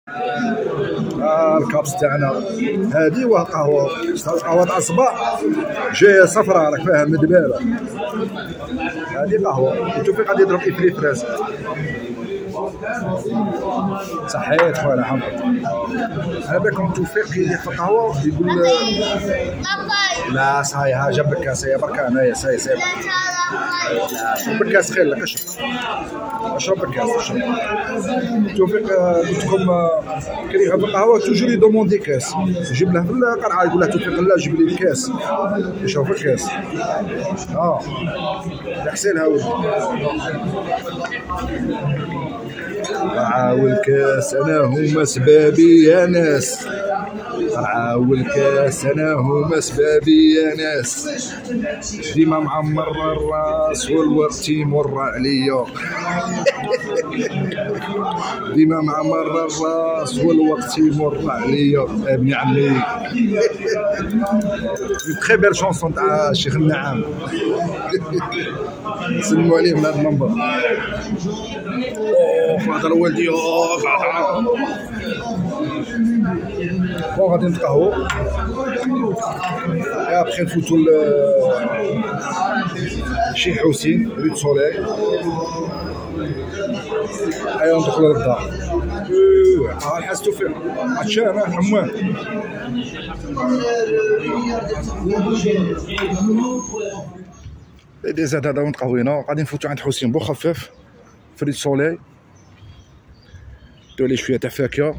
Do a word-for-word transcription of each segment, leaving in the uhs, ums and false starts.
آه الكابس تاعنا هادي واه قهوه قهوه تاع الصباح جايه صفراء راك فاهم مدباله. هادي قهوه وتوفيق غادي يضرب افري فريز. صحيت خويا الحمد. على بالكم توفيق يدير في القهوه يقول لا صاي ها جاب لك كاس هي برك انايا صاي صاي لا شرب الكاس خير لك اشرب اشرب الكاس اشرب. توفيق قلت لكم كان يحب القهوه توجور يدوموندي كاس يجيب له في القرعه يقول له توفيق لا جيب لي الكاس يشوف الكاس. اه حسين هاولي قرعه والكاس انا هما سبابي يا ناس. قرعه والكاس انا هما سبابي يا ناس. ديما معمر الراس والوقت يمر عليا. ديما معمر الراس والوقت يمر عليا ابن عمي. تري بيل شونسون تاع الشيخ النعام. سلموا عليه من هذا المنبر. هذا والدي بون غادي نتقهوو اي ابخي نفوتو شي حسين ريد سولي ايا ندخلو للدار. ها الحاج توفيق عطشان حمام. دي زاد هذا وين تقهوينا غادي نفوتو عند حسين بو خفاف فريد سولي دولي شويه تاع فاكهه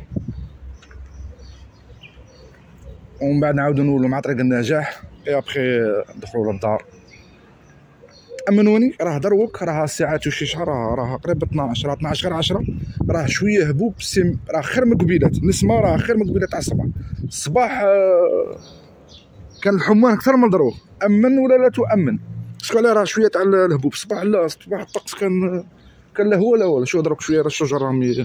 ومن بعد نعاودو نولو مع طريق النجاح اي ابخي ندخلو للدار. امنوني راه دروك راه الساعات وشي شهر راه راه قريب اثناش راه اثناش غير عشرة راه شويه هبوب سيم راه خير من قبيلات نسمه راه خير من قبيلات تاع الصباح. الصباح آه كان الحمان اكثر من دروك. امن ولا لا تؤمن شكون راه شويه تاع الهبوب الصباح لا الصباح الطقس كان كان لا هو لا ولا شو دروك شويه الشجر راهم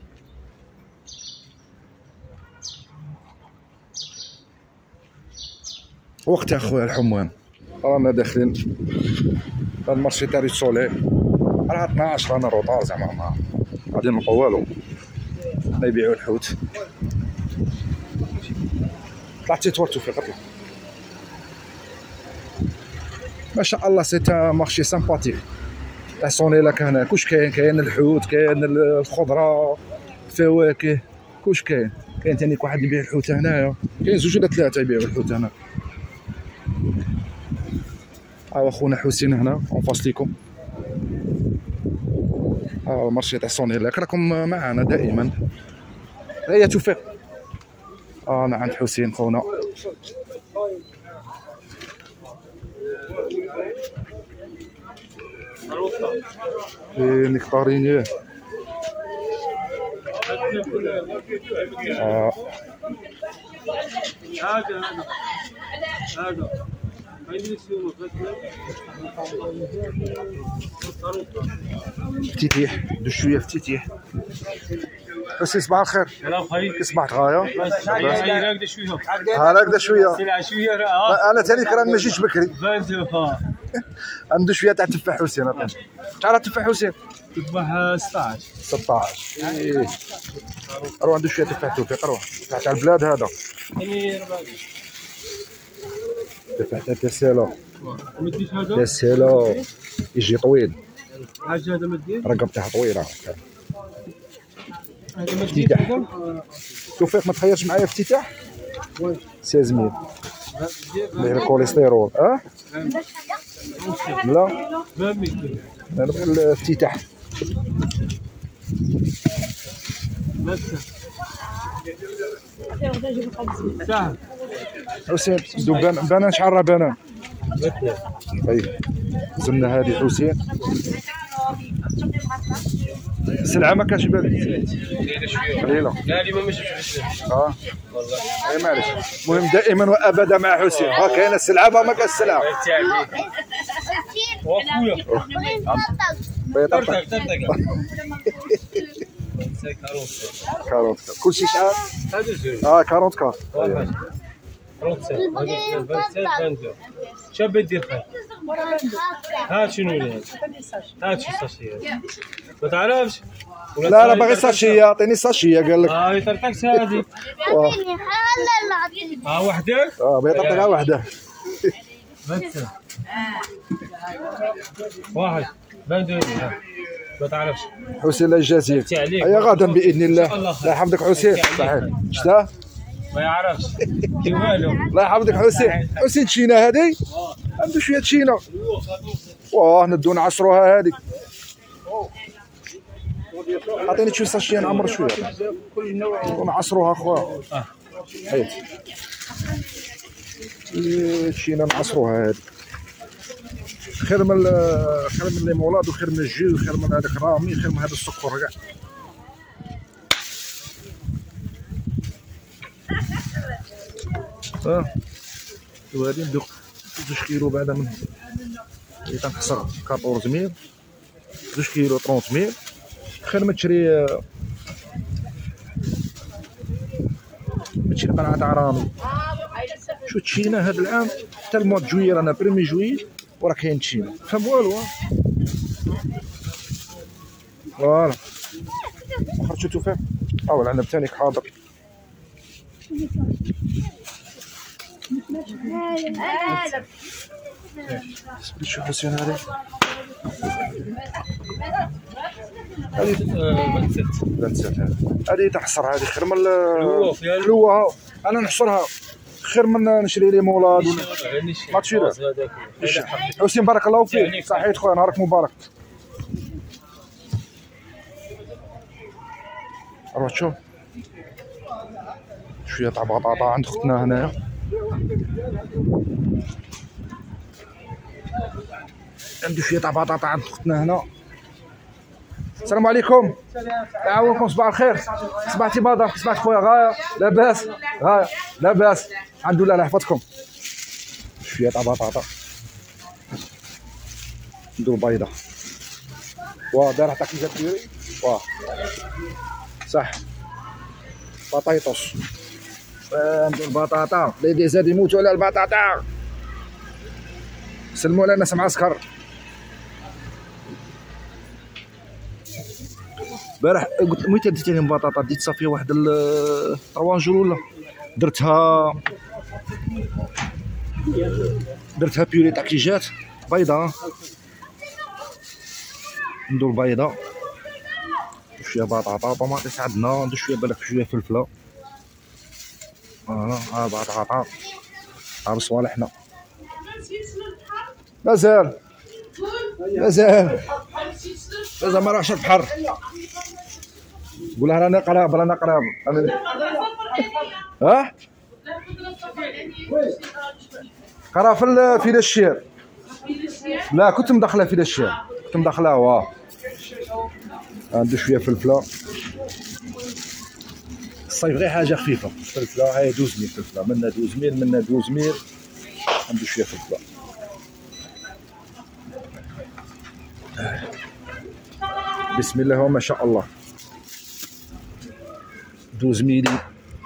وقت يا خويا الحمام. رانا داخلين هاد المارشي تاع ريد سولي راه اثناش رانا روطار زعما ما غادي نلقاو والو ما يبيعوا الحوت. طلعتي توارتو في قطله ما شاء الله. سي ان مارشي سامباتيك تاع صوني لك هنا كلش كاين. كاين الحوت كاين الخضره الفواكه كلش كاين. كاين تانيك واحد يبيع الحوت هنايا كاين زوج ولا ثلاثه يبيعوا الحوت هنا. ها خونا حسين هنا اون فاس ليكم. ها المارشي تاع صوني لك راكم معنا دائما. هيا توفيق انا عند حسين خونا. في نكتارينيه اه هذا هذا افتتيح دو شويه افتتيح. بس صباح الخير. كي صبحت غايه؟ هكذا شويه هكذا شويه انا ثاني كرا ما جيتش بكري. عنده شويه تاع تفاح حسين. شحال تفاح حسين؟ تفاح ستطاش ستطاش ايه. روح عنده شويه تفاح توفيق روح تاع البلاد هذا. تفاح تاع تسالو تسالو يجي طويل. حاجه هذا مدير رقم تاعها طويله. افتتاح توفيق ما تخيرش معايا افتتاح ستة مية اللي هي الكوليسترول. اه لا انا نبغي الافتتاح. سهل حسين دو بنان شحال راه بنان؟ اي زلنا هذه حسين. السلعه ما كانش بان قليله. لا اليوم ماشي في اه والله اي معليش. المهم دائما وابدا مع حسين. ها كاينه السلعه ما كاين السلعه. واخويا طرطق كاروت كلشي شحال؟ اه أربعين كار شاب يدير خير. هات شنو هذا؟ هات شو الساشيه ما تعرفش؟ لا لا باغي ساشيه، عطيني ساشيه قال لك. اه يطرطقش هذه. ها وحده؟ اه بغيت نعطيها وحده. بس واحد بندوري ما تعرفش. حسين الله يجازيك. هيا غدا باذن الله. الله يحفظك حسين. صحيح شتا؟ ما يعرفش والو. الله يحفظك حسين. حسين تشينا هذه؟ عنده شويه تشينا. واه ندو نعصروها هذه. عطيني شويه ساشيه نعمر شويه ونعصروها خويا. اه هاي تشينا نعصروها هذه. خير من خير من ليمولاد وخير من الجي وخير من هذاك رامي، خير من هذا السكر كاع. اه وهادي ندوق جوج كيلو بعدا من اللي تنخسر أربعطاش ميل، جوج كيلو ثلاثين ميل. خير ما تشري ما تشري قنعة تاع رامي. شو تشينا هذا العام حتى المواد جويي رانا بريمي جويي وراه كاين تشينا، فهم والو. فوالا خرجتو تفاح او العنب تانيك حاضر. شوف حسين هذه هذه بنسات هذه تحصر هذه خير من الحلوه. انا نحصرها خير من نشري لي مولاد ولا ما تشري. حسين بارك الله فيك. صحيت خويا نهارك مبارك. روح شوف شويه تاع بطاطا عند اختنا هنايا. عندي شويه تاع بطاطا عند اختنا هنا. السلام عليكم. يعاونكم صباح الخير. صباحتي ماذا؟ صباحت خويا غايه لاباس؟ غايه لاباس الحمد لله. الله يحفظكم. شويه تاع بطاطا نديرو بيضه. واه دار حتى كيفاش ديري. واه صح بطيطوس. ندير بطاطا ليدي زاد يموتوا على البطاطا. سلموا على الناس معسكر. البارح قلت متى ديت لهم بطاطا ديت صافيه واحد طروانجول ولا درتها درتها بيوري تاع كي جات بيضه. ندير بيضه شويه بطاطا طوماطيس عندنا، ندير شويه بالك شويه فلفله. فوالا ها بطاطا ها بصوالحنا. مازال مازال مازال ما راحش البحر. قولها رانا قراب رانا قراب. ها قرا في في الشير. لا كنت مدخله في الشير كنت مدخله. واه ندير شويه فلفله. الصيف غير حاجه خفيفه. فلفله هاي دوز ميل فلفله منا دوز ميل منا دوز ميل. ندير شويه فلفله. بسم الله وما شاء الله. دوز ميلي.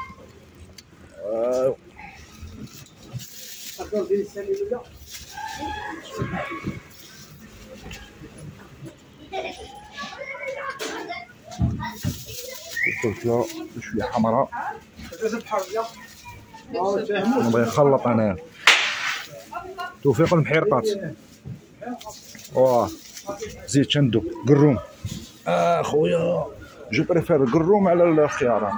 آه. الفلفله شويه حمراء. نبغي نخلط انا. توفيق المحيرقات. واه زيت شندو قروم. اه خويا جو بريفير القروم على الخيار.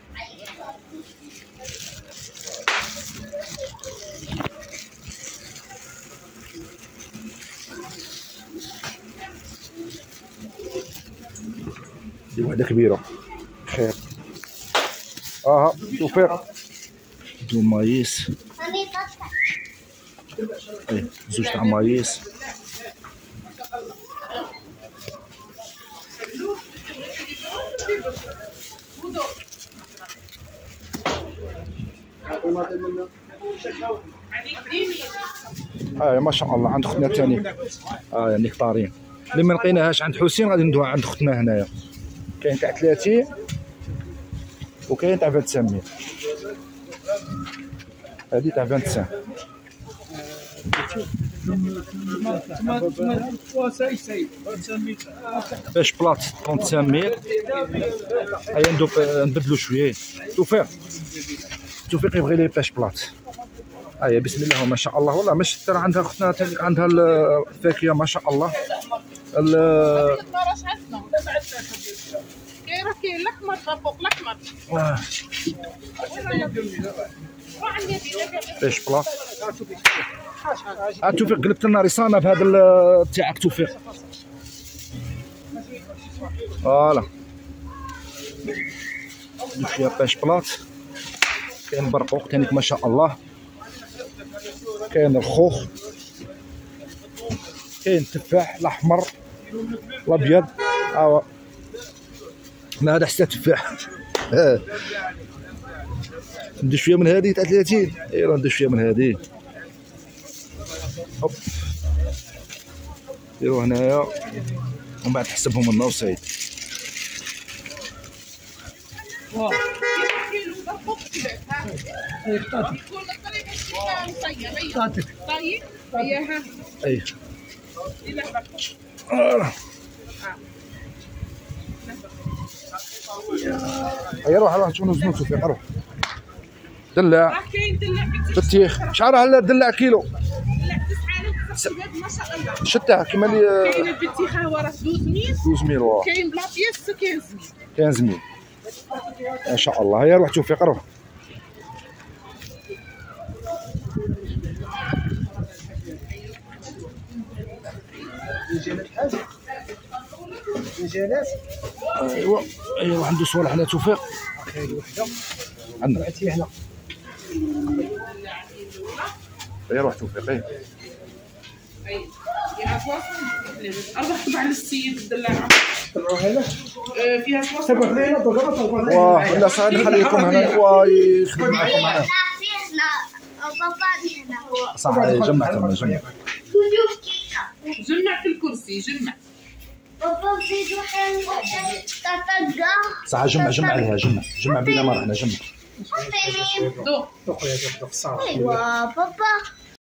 دي وحده كبيره خير. اه توفيق دو مايس. ايه زوج تاع مايس. اه ما شاء الله عند اختنا الثانيه. اه يعني كطارين اللي ما لقيناهاش عند حسين غادي ندوها عند اختنا هنايا. كاين تاع ثلاثين وكاين تاع خمسة وعشرين. هذه تاع خمسة وعشرين باش بلاط خمسة ميل. هيا نبدلو شويه. توفيق توفيق يبغي لي باش بلاط. هيا بسم الله ما شاء الله. والله ماشي ترى عندها اختنا عندها الفاكهه ما شاء الله. كاين الاحمر فوق الاحمر. باش بلاط. ها توفيق قلبت لنا رسالة بهذا تاعك توفيق. فوالا فيها باش بلاط. كاين برقوق تانيك ما شاء الله. كاين الخوخ. كاين التفاح الاحمر الابيض. ها ما هذا حتى تفاح. ندير شويه من هذه تاع ثلاثين. ايوا ندير شويه من هذه. هوب ديروا هنايا ومن بعد تحسبهم لنا وصايد. اي اي روح روح شنو وزنو توفيق روح. دلع بطيخ شحال راه الدلع كيلو؟ شتها كيما اللي كاين البطيخ هو راه اثناش ميل. اثناش ميل واه. كاين بلا بياس خمسطاش ميل. خمسطاش ميل ما شاء الله. هيا روح توفيق روح. ايوا ايوا عنده صوالح هنا توفيق. عندنا هنا. هيا روح توفيق. ايه فيها أربع طبع للسيد الدلاعة. فيها ثلاثة. واه لا صاحبي نخليكم هنا ويخدم معكم هنا. صح جمعتهم جمع. جمع في الكرسي جمع. صح جمع جمع عليها جمع جمع بلا ما رحنا جمع. دوق. ايوا بابا